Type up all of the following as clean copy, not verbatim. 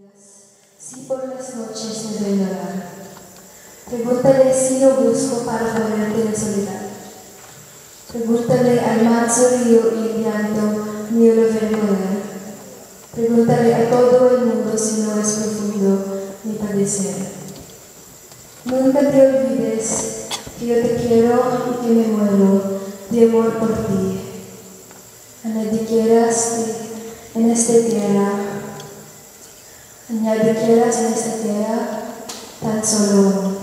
Sí, por las noches me ven llorar. Pregúntale si no busco para ponerte en soledad. Pregúntale al manso río y el llanto mío lo ven correr. Pregúntale a todo el mundo si no es profundo mi padecer. Nunca te olvides que yo te quiero y que me muero de amor por ti. A nadie quieras en esta tierra. Añade quieras en esta tierra, tan solo uno.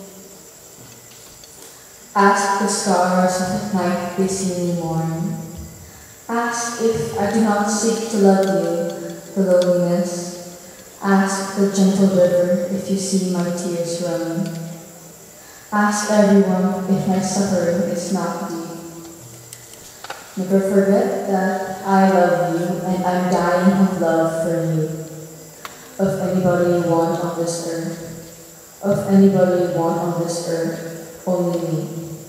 Ask the stars of night they see me mourn. Ask if I do not seek to love you, the loneliness. Ask the gentle river if you see my tears running. Ask everyone if my suffering is not deep. Never forget that I love you and I'm dying of love for you. Of anybody you want on this earth, of anybody you want on this earth, only me.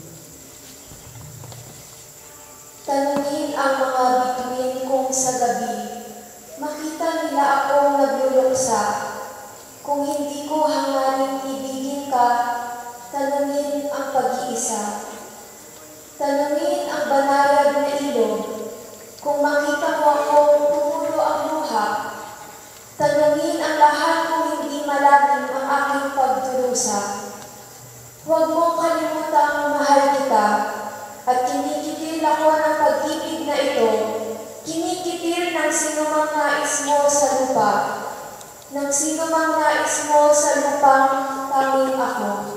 Tanungin ang mga bituin kong sa gabi, makita nila akong nagluluksa. Kung hindi ko hangarin ibigin ka, tanungin ang pag-iisa. Tanungin ang banayad na ilog, kung makita mo akong tumulo ang luha. Tanungin ang lahat kung hindi malalim ang aking pagdurusa. Huwag mong kalimutang mahal kita, at kinikitil ako ng pag-ibig na ito, kinikitil ng sinumang nais mo sa lupa, ng sinumang nais mo sa lupang tanging ako.